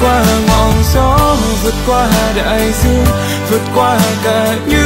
qua ngọn gió, vượt qua đại dương, vượt qua cả những